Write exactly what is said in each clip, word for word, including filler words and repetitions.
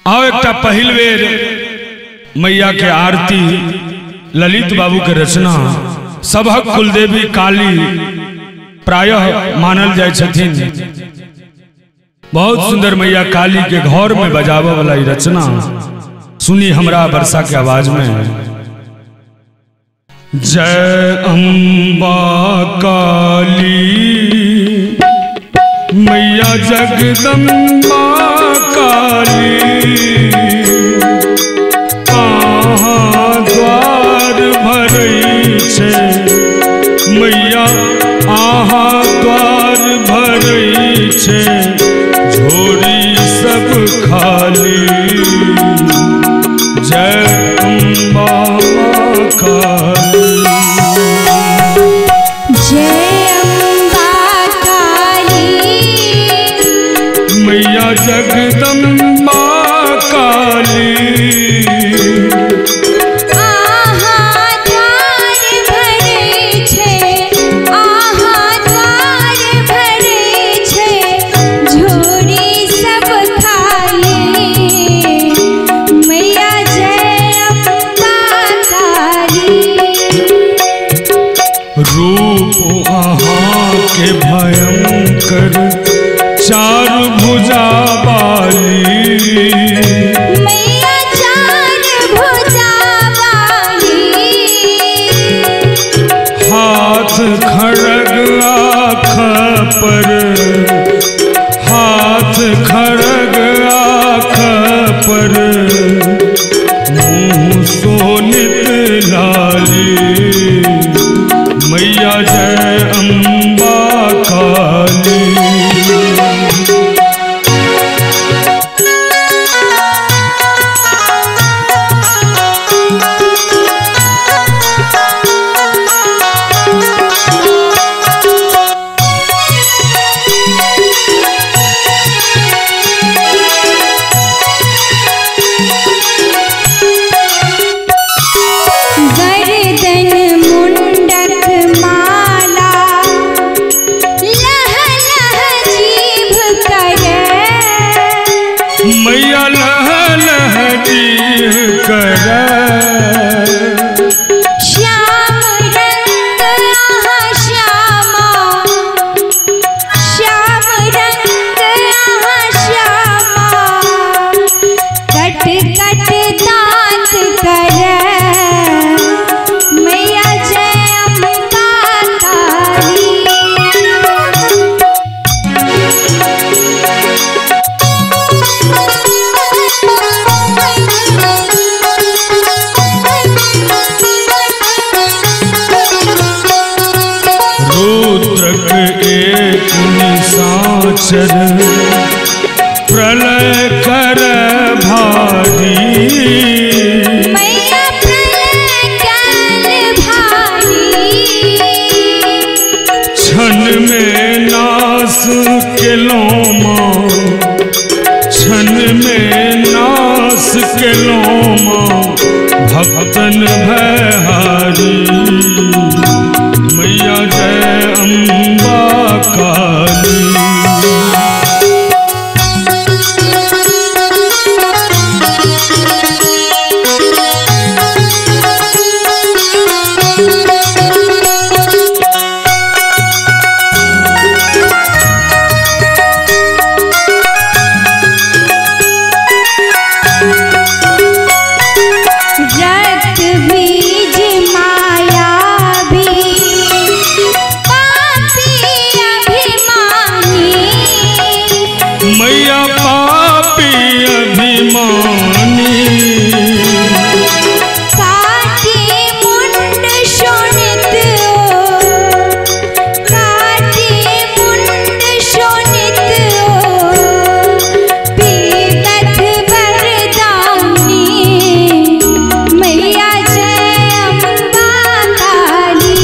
आओ एक पहिल बेर मैया के आरती ललित बाबू के रचना सबहक कुलदेवी काली प्रायः मानल जाय छथिन। बहुत सुंदर मैया काली के घर में बजावा वाला रचना सुनी हमरा वर्षा के आवाज में। जय अम्बा काली मैया जगदम्बा काली कहाँ द्वार भरई छे मैया आहा द्वार भरई छे झोरी सब खाली। जय अम्बा काली जय अम्बा काली मैया जगदम्बा काली आहा द्वार भरे छे आहा द्वार भरे छे झोरी सब खाली। मैया जय अम्बा काली रूप आहा के भयंकर चार भुजा वाली मैया चार भुजा वाली हाथ खड़ग आँख पर हाथ खड़ग आँख पर मुँह सोनित लाली। मैया जय अम्बा काली मैया लह लह जीह कर श्याम रंग आहा श्यामा श्याम रंग आहा श्यामा कट कट दांत कर। मैया जय अम्बा काली रुद्रक एक निशाचर प्रलय कर भारी मैया प्रलय कर भारी क्षण में नाश के लोमा क्षण में नाश के लोमा भक्तन भयहारी। मैया जय अम्बा काली रक्त बीज माया भी पापी अभिमानी मैया पापी अभिमानी काटी मुंड शोणित काटी मुंड शोणित पीड़त वरदानी। मैया जय अम्बा काली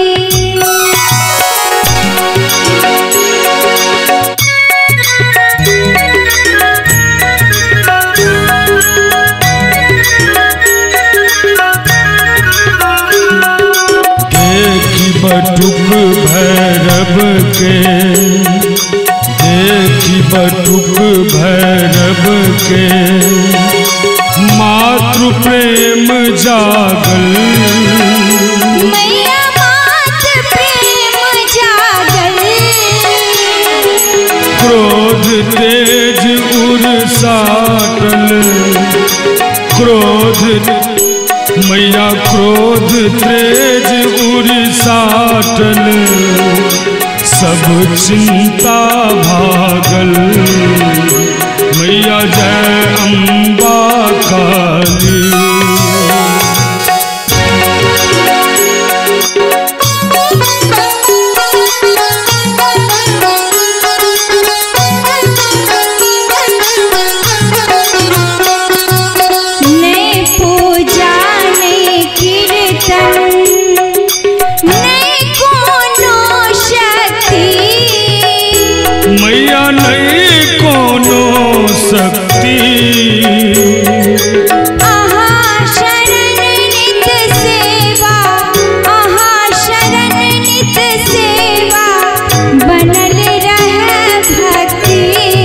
बटुक भैरव के देखी बटुक भैरव के जागल, मैया मात प्रेम जागल, क्रोध तेज उर साटल, क्रोध मैया क्रोध तेज उर साटल, सब चिंता भागल, मैया जय अम्बा काली। नए पूजा नए कीर्तन नए कोनो शक्ति, मैया नहीं कोनो शक्ति, आहा शरण नित सेवा, आहा शरण नित सेवा, बनल रह भक्ति,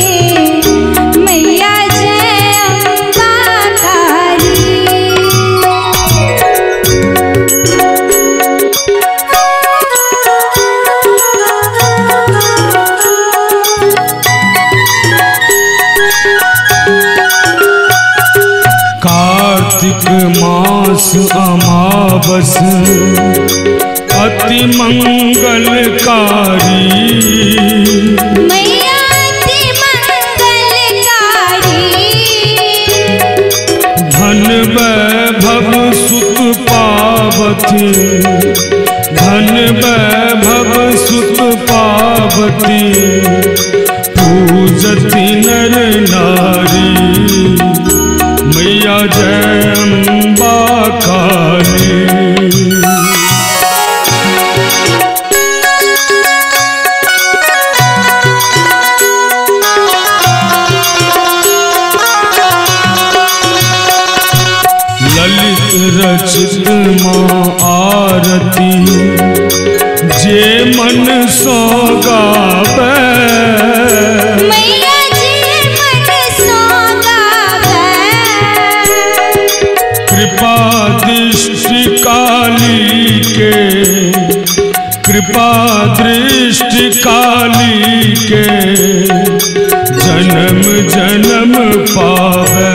मैया जय अम्बा काली। कार्तिक मास अमावस अति मंगलकारी, मैया अति मंगलकारी, धन वैभव सुत पावती, धन वैभव सुत पावती, पूजति नर नारी, मैया जय अम्बा काली। ललित रचित माँ आरती, जे मन सो गावे, मैया जी मन सो गावे, कृपा दृष्टि काली के, कृपा दृष्टि काली के, जन्म जन्म पावे,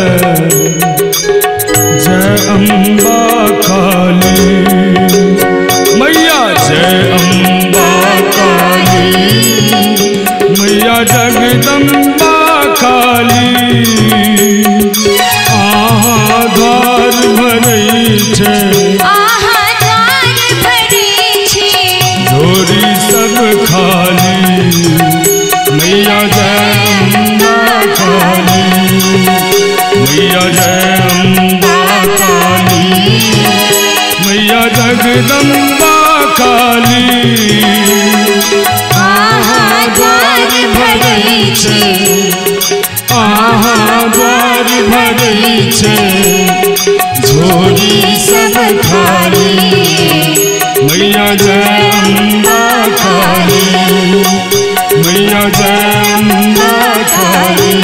जय अम्बा काली। मैया जय अम्बा काली, मैया जगदम्बा काली, आहा द्वार भरै छै, आहा द्वार भरै छै, झोरी सब खाली, मैया जय अम्बा काली, मैया जय अम्बा काली, मैया जगदम्बा काली, आहा द्वार भरै छै, आहा द्वार भरै छै, झोरी सब खाली, मैया जय अम्बा काली, मैया जय अम्बा काली,